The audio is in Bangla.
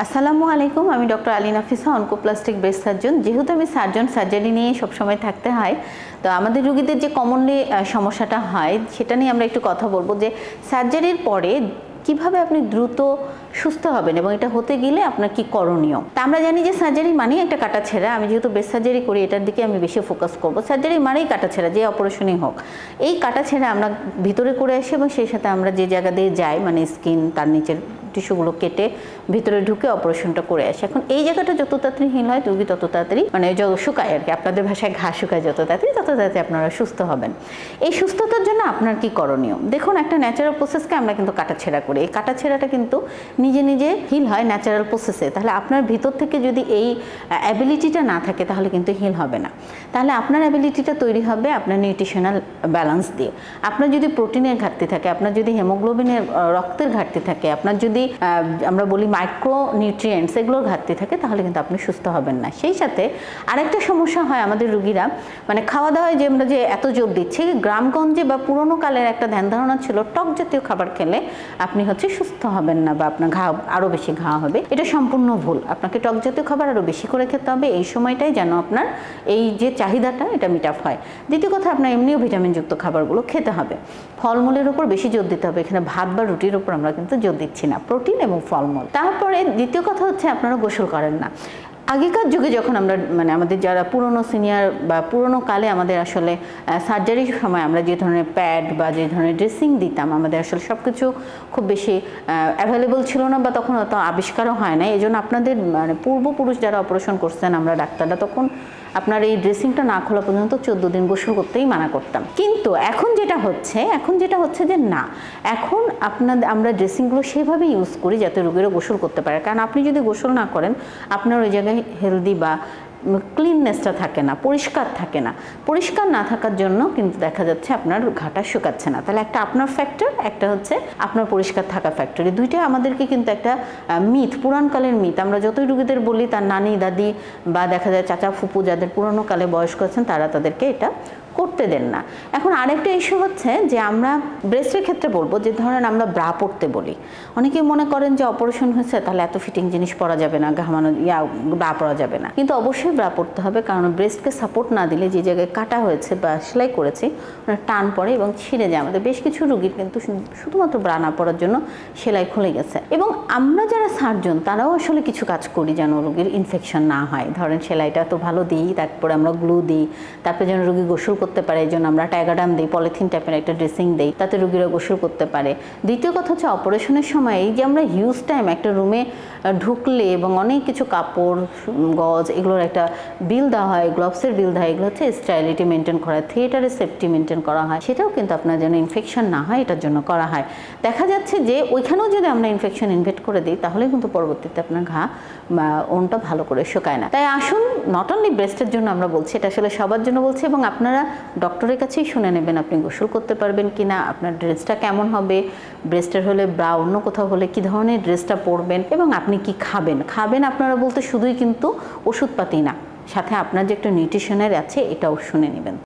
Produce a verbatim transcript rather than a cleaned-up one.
আসসালামু আলাইকুম, আমি doctor Ali Nafisa, oncoplastic breast surgeon. যেহেতু আমি সার্জন, সার্জারি নিয়ে সবসময় থাকতে হয়, তো আমাদের রোগীদের যে কমনলি সমস্যাটা হয় সেটা নিয়ে আমরা একটু কথা বলবো যে সার্জারির পরে কিভাবে আপনি দ্রুত সুস্থ হবেন এবং এটা হতে গেলে আপনার কি করণীয়। তা আমরা জানি যে সার্জারি মানেই একটা কাটাছেঁড়া। আমি যেহেতু ব্রেস্ট সার্জারি করি, এটার দিকে আমি বেশি ফোকাস করব। সার্জারি মানেই কাটাছেঁড়া, যে অপারেশনই হোক। এই কাটাছেঁড়া আমরা ভিতরে করে আসি এবং সেই সাথে আমরা যে জায়গা দিয়ে যাই, মানে স্কিন, তার নিচের টিস্যুগুলো কেটে ভিতরে ঢুকে অপারেশনটা করে আসে। এখন এই জায়গাটা যত তাড়াতাড়ি হিল হয়, রোগী তত তাড়াতাড়ি, মানে শুকায় আর কি, আপনাদের ভাষায় ঘা শুকায় যত তাড়াতাড়ি, তত তাড়াতাড়ি আপনারা সুস্থ হবেন। এই সুস্থতার জন্য আপনার কি করণীয়? দেখুন, একটা ন্যাচারাল প্রসেসকে আমরা কিন্তু কাটাছেঁড়া করি। এই কাটাছেঁড়াটা কিন্তু নিজে নিজে হিল হয় ন্যাচারাল প্রসেসে। তাহলে আপনার ভিতর থেকে যদি এই অ্যাবিলিটিটা না থাকে তাহলে কিন্তু হিল হবে না। তাহলে আপনার অ্যাবিলিটিটা তৈরি হবে আপনার নিউট্রিশনাল ব্যালেন্স দিয়ে। আপনার যদি প্রোটিনের ঘাটতি থাকে, আপনার যদি হেমোগ্লোবিনের, রক্তের ঘাটতি থাকে, আপনার যদি আমরা বলি মাইক্রো নিউট্রিয়েন্টস, এগুলোর ঘাটতি থাকে, তাহলে কিন্তু আপনি সুস্থ হবেন না। সেই সাথে আরেকটা সমস্যা হয় আমাদের রোগীরা, মানে খাওয়া দাওয়ায় যে আমরা যে এত জোর দিচ্ছি, গ্রামগঞ্জে বা পুরোনো কালের একটা ধ্যান ধারণা ছিল টক জাতীয় খাবার খেলে আপনি হচ্ছে সুস্থ হবেন না বা আপনার ঘা আরও বেশি ঘা হবে। এটা সম্পূর্ণ ভুল। আপনাকে টক জাতীয় খাবার আরও বেশি করে খেতে হবে এই সময়টাই, যেন আপনার এই যে চাহিদাটা এটা মিট আপ হয়। দ্বিতীয় কথা, আপনার এমনিও ভিটামিনযুক্ত খাবারগুলো খেতে হবে। ফলমূলের উপর বেশি জোর দিতে হবে। এখানে ভাত বা রুটির উপর আমরা কিন্তু জোর দিচ্ছি না, প্রোটিন এবং ফলমূল। তারপরে দ্বিতীয় কথা হচ্ছে আপনারা গোসল করেন না। আগেকার যুগে যখন আমরা, মানে আমাদের যারা পুরনো সিনিয়র বা পুরনো কালে আমাদের আসলে সার্জারির সময় আমরা যে ধরনের প্যাড বা যে ধরনের ড্রেসিং দিতাম, আমাদের আসলে সব কিছু খুব বেশি অ্যাভেলেবল ছিল না বা তখন অত আবিষ্কারও হয় না। এই জন্য আপনাদের মানে পূর্বপুরুষ যারা অপারেশন করছেন, আমরা ডাক্তাররা তখন আপনার এই ড্রেসিংটা না খোলা পর্যন্ত চোদ্দ দিন গোসল করতেই মানা করতাম। কিন্তু এখন যেটা হচ্ছে এখন যেটা হচ্ছে যে না, এখন আপনাদের আমরা ড্রেসিংগুলো সেভাবে ইউজ করি যাতে রোগীরা গোসল করতে পারে। কারণ আপনি যদি গোসল না করেন, আপনার ওই জায়গায় হেলদি বা ক্লিননেসটা থাকে না, পরিষ্কার থাকে না। পরিষ্কার না থাকার জন্য কিন্তু দেখা যাচ্ছে আপনার ঘাটা শুকাচ্ছে না। তাহলে একটা আপনার ফ্যাক্টর, একটা হচ্ছে আপনার পরিষ্কার থাকা ফ্যাক্টর। এই দুইটাই আমাদেরকে কিন্তু একটা মিথ, পুরানকালের মিথ। আমরা যতই রোগীদের বলি, তার নানি দাদি বা দেখা যায় চাচা ফুপু যাদের পুরনো কালে বয়স্ক আছেন, তারা তাদেরকে এটা করতে দেন না। এখন আরেকটা ইস্যু হচ্ছে যে আমরা ব্রেস্টের ক্ষেত্রে বলবো যে ধরেন আমরা ব্রা পরতে বলি। অনেকে মনে করেন যে অপারেশন হয়েছে তাহলে এত ফিটিং জিনিস পরা যাবে না, ঘামানো ইয়া ব্রা পরা যাবে না। কিন্তু অবশ্যই ব্রা পরতে হবে, কারণ ব্রেস্টকে সাপোর্ট না দিলে যে জায়গায় কাটা হয়েছে বা সেলাই করেছি টান পড়ে এবং ছিঁড়ে যায়। আমাদের বেশ কিছু রোগীর কিন্তু শুধুমাত্র ব্রা না পরার জন্য সেলাই খুলে গেছে। এবং আমরা যারা সার্জন তারাও আসলে কিছু কাজ করি যেন রোগীর ইনফেকশন না হয়। ধরেন সেলাইটা তো ভালো দিই, তারপরে আমরা গ্লু দিই, তারপরে যেন রোগী গোসল করতে পারে, এই জন্য আমরা টাইগাডাম দিই, পলিথিন টাইপের একটা ড্রেসিং দিই, তাতে রোগীরা গোসল করতে পারে। দ্বিতীয় কথা হচ্ছে অপারেশনের সময় এই যে আমরা হিউজ টাইম একটা রুমে ঢুকলে এবং অনেক কিছু কাপড়, গজ, এগুলোর একটা বিল দেওয়া হয়, গ্লোভসের বিল দেওয়া হয়, এগুলো হচ্ছে স্টাইলিটি মেনটেন করা হয়, থিয়েটারে সেফটি মেনটেন করা হয়। সেটাও কিন্তু আপনার যেন ইনফেকশন না হয় এটার জন্য করা হয়। দেখা যাচ্ছে যে ওইখানেও যদি আমরা ইনফেকশন ইনভেট করে দিই তাহলে কিন্তু পরবর্তীতে আপনার ঘা বা ওনটা ভালো করে শুকায় না। তাই আসুন, নট অনলি ব্রেস্টের জন্য আমরা বলছি, এটা আসলে সবার জন্য বলছি। এবং আপনারা ডক্টরের কাছেই শুনে নেবেন আপনি গোসল করতে পারবেন কিনা, আপনার ড্রেসটা কেমন হবে, ব্রেস্টের হলে বা অন্য কোথাও হলে কী ধরনের ড্রেসটা পরবেন, এবং আপনি কি খাবেন। খাবেন আপনারা বলতে শুধুই কিন্তু ওষুধপাতি না, সাথে আপনার যে একটা নিউট্রিশনের আছে এটাও শুনে নেবেন।